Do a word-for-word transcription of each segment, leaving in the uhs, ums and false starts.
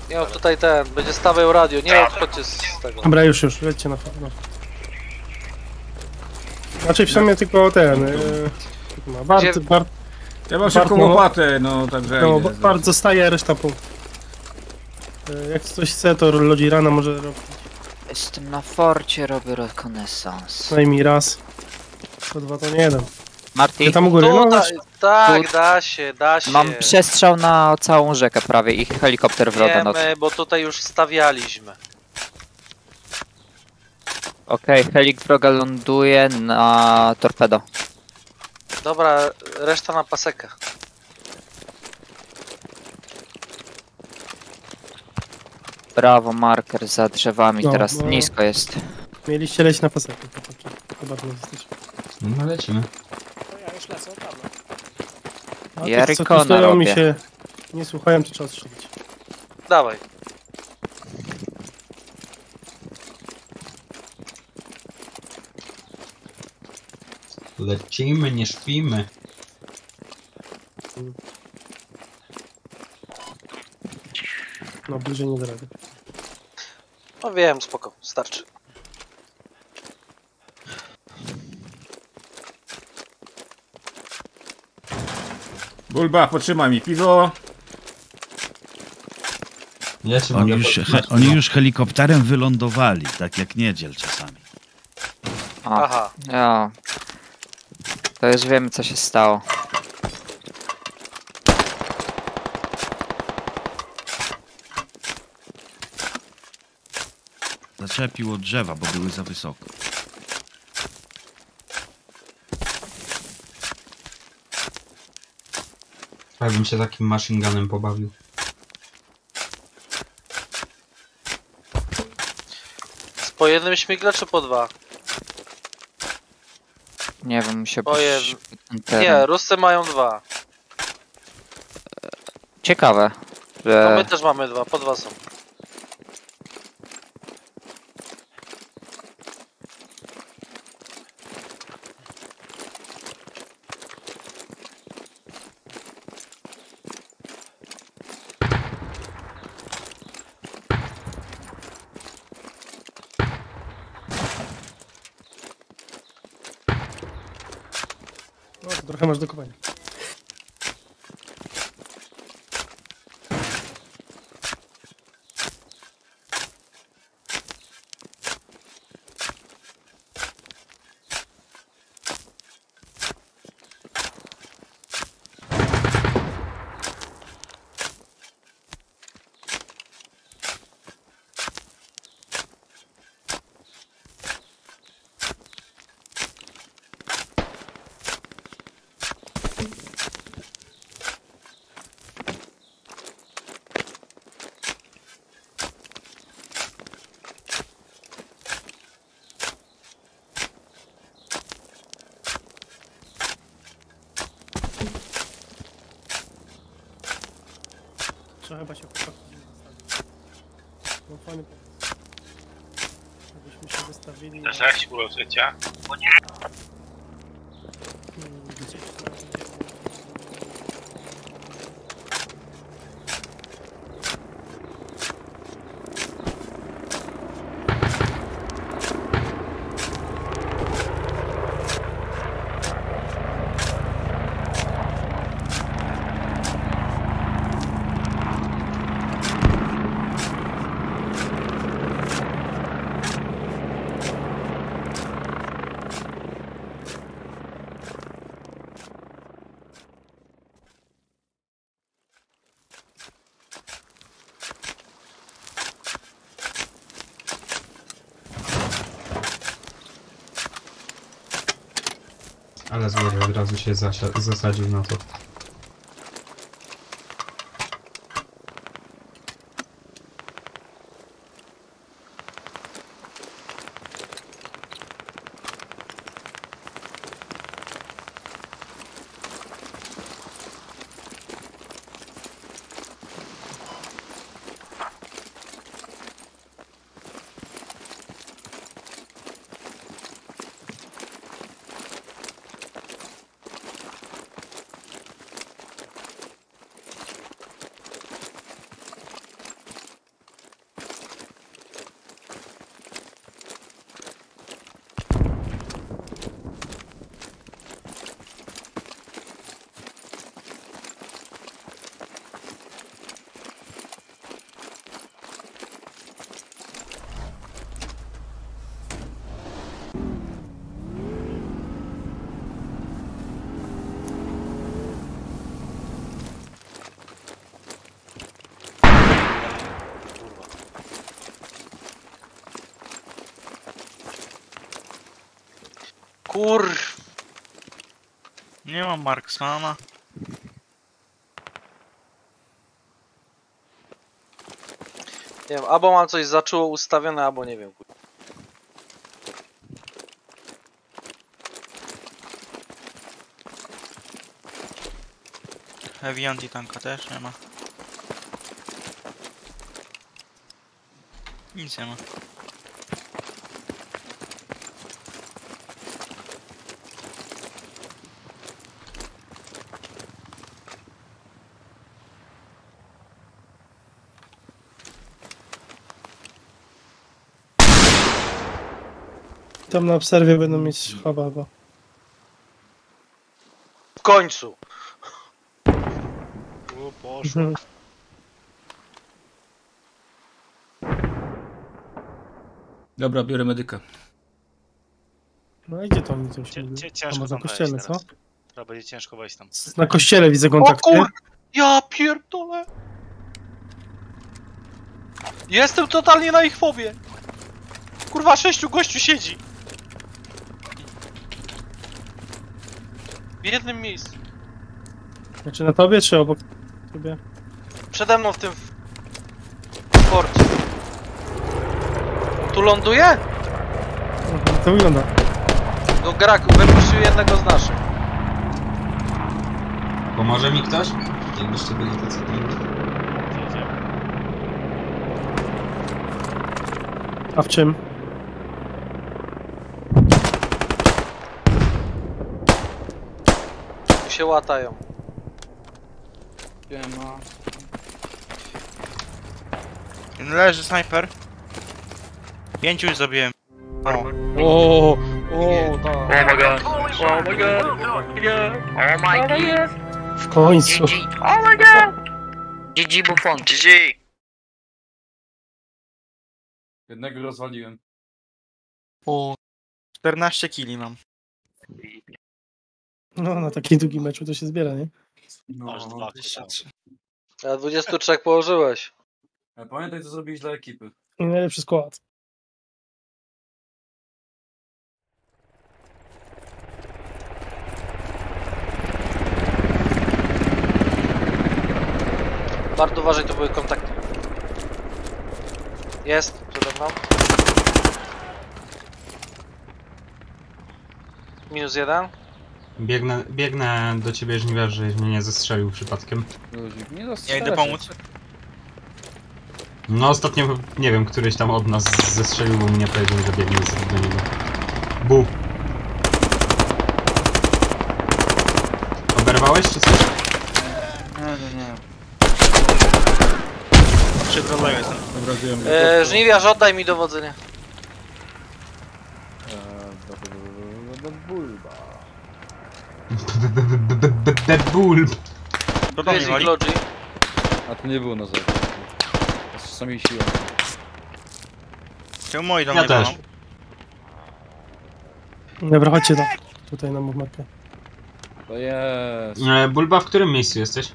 Nie mów tutaj ten, będzie stawiał radio, nie odchodźcie z tego. Dobra, już, już, lećcie na fakt. Znaczy w sumie tylko ten... Yy, Bart, Gdzie- Bart, Ja mam szybką Bartno- łopatę, no także no, idę. Bart zostaje, a reszta po... Yy, jak ktoś chce, to Lodzi rana może robić Jestem na forcie, robię rekonesans. co najmniej raz. Po dwa to nie dam. Marty, Ja tam u góry, no Tutaj, właśnie. tak, Tu- da się, da się. mam przestrzał na całą rzekę prawie i helikopter wroga noc. Wiemy, bo tutaj już stawialiśmy. Okej, helik wroga ląduje na torpedo. Dobra, reszta na pasekę. Brawo, marker za drzewami, No, teraz no. nisko jest. Mieliście leć na pasekę. Chyba to jesteś. No lecimy. To ja już lecę, prawda? A Ja tych, co tu Rikona stoją mi robię. się nie słuchają, to trzeba strzelić. Dawaj. Lecimy, nie śpimy. No bliżej nie da rady. No wiem, spoko, starczy. Bulba, potrzymaj mi piwo. Ja ci Oni mogę już, podtrzymać, he, oni no. już helikopterem wylądowali, tak jak niedziel czasami. O, Aha. ja. To już wiemy, co się stało. Zaczepił od drzewa, bo były za wysoko. Ja bym się takim machine gunem pobawił. Z po jednym śmigle czy po dwa? Nie wiem, mi się Oje, pusz- ten teren. Nie, Ruscy mają dwa. Ciekawe, No my że też mamy dwa, po dwa są. No to trochę masz do kopania. Trzeba chyba się chłopaków zostawić. No fajny pomysł. Żebyśmy się wystawili na... Zaś uroczycia. Mm, gdzieś na... Ale złodziej od razu się zasia- zasadził na to. Kur... Nie mam Marksmana. Nie wiem, albo mam coś zaczęło ustawione, albo nie wiem. kur- Heavy anti-tanka też nie ma. Nic nie ma. Tam na obserwie będą mieć chowa, bo... W końcu! O, poszło. Mhm. Dobra, biorę medyka. No i gdzie to oni coś Cie, mówią? cie, A ciężko może tam na kościele, wejść co? teraz. Trzeba będzie ciężko wejść tam. Na kościele widzę O kontakt, nie? kur... Ja pierdolę! Jestem totalnie na ich fobie! Kurwa, sześciu gościu siedzi! W jednym miejscu. Znaczy na tobie, czy obok ciebie? Przede mną w tym... porcie. Tu ląduje? Mhm, to wygląda. No Grak wypuścił jednego z naszych. Pomoże mi ktoś? Jakbyście byli tacy pilni. Jedziemy. A w czym? Tu się łatają. Leży snajper. Pięciu już zabiłem. O. O, o, tak. Oh my god. Oh my god. Oh my god. W końcu. Oh my god. G G Buffon. G G. Jednego rozwaliłem. O. czternaście kili mam. No, na takim długim meczu to się zbiera, nie? Aż dwa dwadzieścia trzy. A dwudziestu trzech położyłeś. Ale pamiętaj, co zrobiłeś dla ekipy. I najlepszy skład. Bardzo uważaj, to były kontakty. Jest, przede mną. Minus jeden. Biegnę, biegnę do ciebie, żniwiarz, żeś mnie nie zestrzelił przypadkiem. Ja idę pomóc. No ostatnio, nie wiem, któryś tam od nas zestrzelił, bo mnie powiedział, że biegnie do niego. Bu. Oberwałeś czy coś? Nie, nie, nie. Przy drodze jestem. E, żniwiarz, oddaj mi dowodzenie. Bulb. Do Tu mnie jest ich wali. lodzi. A to nie było na zewnątrz. Z samej siły. Czemu moi do Ja mnie też. walą? Dobra, chodźcie tam. Tutaj na markę. To jest. E, Bulba, w którym miejscu jesteś?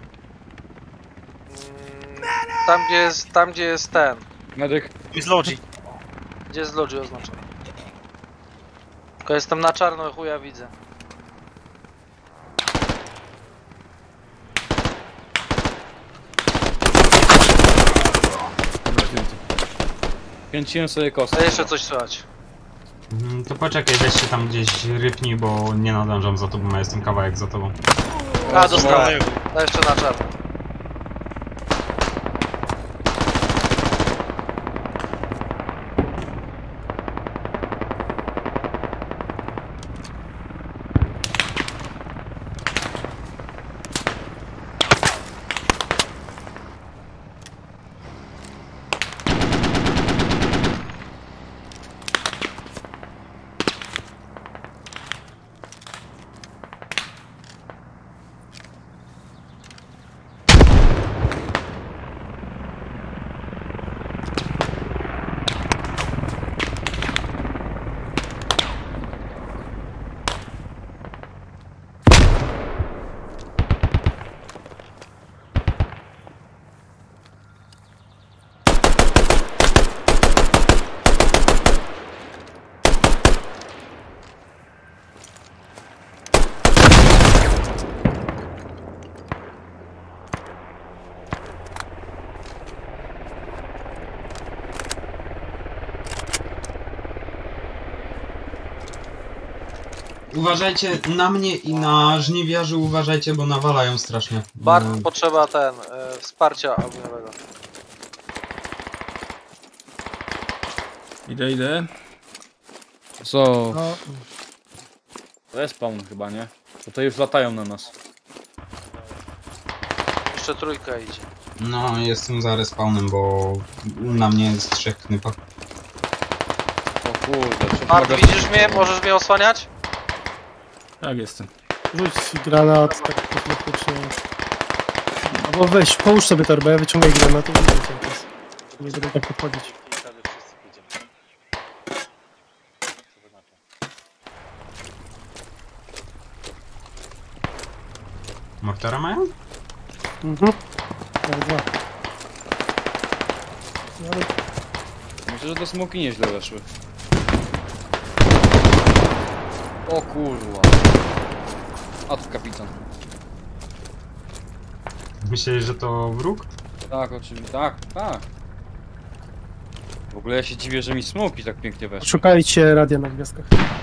Mm, Tam gdzie jest, tam gdzie jest ten. Medyk. Jest Logi. Gdzie jest lodzi oznaczony. Tylko jestem na czarno, chuja widzę. Kręciłem sobie A kostkę. jeszcze coś słychać. Mm, To poczekaj, weź się tam gdzieś rypnij, bo nie nadążam za tobą, a jestem kawałek za tobą. A, dostałem. A jeszcze na czarno. Uważajcie na mnie i na żniwiarzy, uważajcie, bo nawalają strasznie. Bart, Mm. potrzeba ten, e, wsparcia ogniowego. Idę, idę. Co? No, To jest spawn chyba, nie? To to już latają na nas. Jeszcze trójka idzie. No, jestem za respawnem, bo na mnie jest trzech knypa. O kurde, trzeba Bart, magazyn- widzisz mnie? Możesz mnie osłaniać? Tak, jestem. rzuć granat tak kosmetycznie. Albo weź, połóż sobie torbę, ja wyciągaj granat i widzę co to jest. Nie będę tak podchodzić. I wtedy wszyscy pójdziemy. Co wy na to? Mortara mają? Mhm. Nawet dwa. No, ale Myślę, że te smoki nieźle weszły. O kurwa. A tu kapitan. Myśleli, że to wróg? Tak, oczywiście, tak, tak. W ogóle ja się dziwię, że mi smoki tak pięknie weszły. szukajcie radia na gwiazdkach.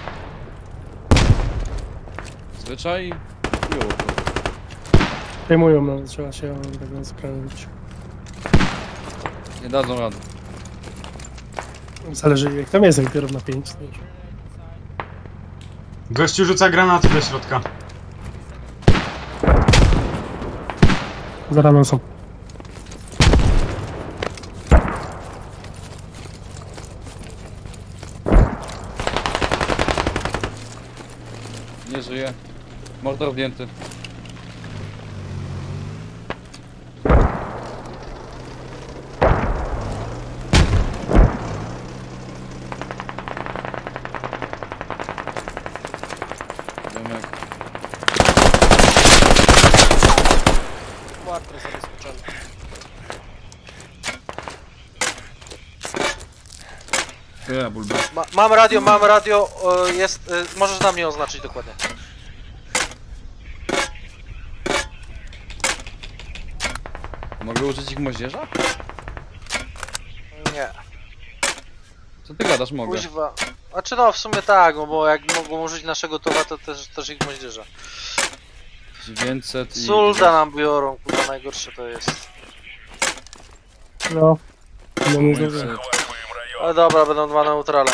Zwyczaj... Było. Przejmują, no, trzeba się tego sprawdzić. Nie dadzą rady. Zależy jak tam jest, jak dopiero na pięć. To już. Gościu rzuca granaty do środka. Za ranem są. Nie żyje. Mortar wdięty. Wiem jak. Łatwo zabezpieczony. Ja, bulba. Ma, mam radio, mam radio, e, jest, e, możesz na mnie oznaczyć dokładnie. Mogę użyć ich moździerza? Nie, Co ty gadasz, mogę. kuźwa. A czy no, w sumie tak, no bo jak mogą użyć naszego towaru, to też, też ich moździerza. dziewięćset i... Sulda nam biorą, kurwa, najgorsze to jest. No. No nie zdążę. dziewięćset. Ale dobra, będą dwa neutrale.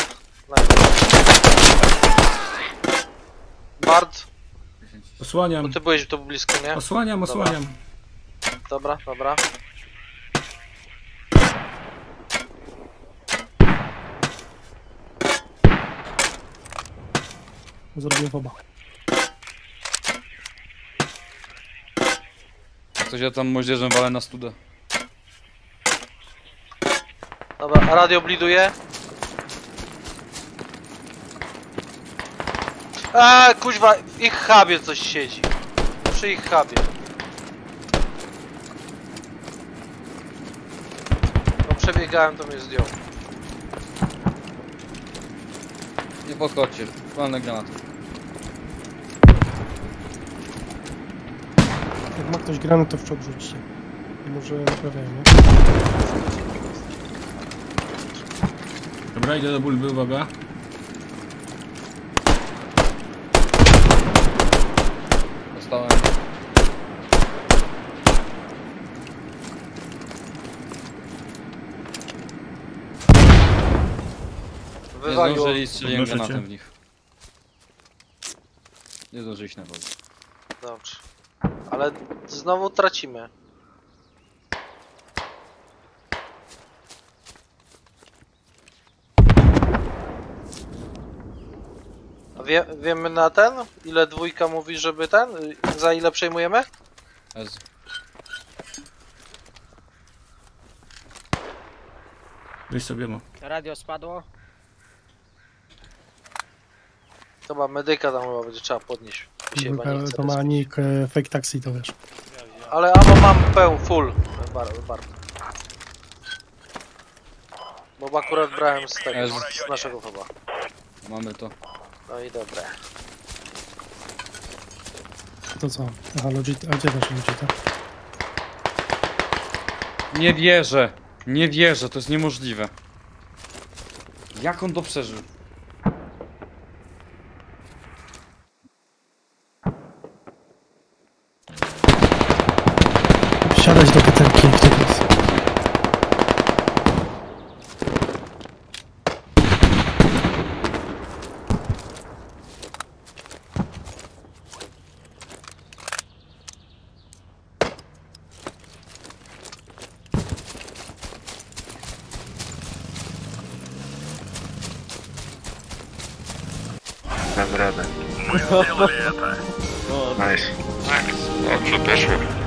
Bart, bo Osłaniam. ty byłeś tu blisko, nie? Osłaniam, osłaniam. Dobra, dobra. Zrobię woba. Coś ja tam moździerzem walę na studę. Dobra, a radio bliduje. A kuźwa, w ich hubie coś siedzi. Przy ich hubie. No przebiegałem, to mnie zdjął. Nie podchodźcie, walne granaty. Jak ma ktoś granat, to w czołg rzućcie. Może naprawiają, nie? Dobra, idę do bulby, uwaga. Dostałem. Nie Wywaliło. zdążyli, strzeliłem Podnoszę granatem cię. w nich. Nie zdążyli się nawalić. Dobrze. Ale znowu tracimy. A wie, wiemy na ten? Ile dwójka mówi, żeby ten? Za ile przejmujemy? Ez. Weź sobie mo. Radio spadło. Chyba medyka tam chyba będzie trzeba podnieść. Mi się chyba nie chce To ma bez- nick e, fake taxi, to wiesz. Ale ammo mam pełen, full. Bar, bar. Bo akurat brałem z tego, Ez. z naszego chyba. Mamy to. No i dobre. To co? Aha, Logit, a gdzie wasz Logita? Nie wierzę! Nie wierzę, to jest niemożliwe. Jak on to przeżył? Dam radę. No, Nice. Dobrze poszło.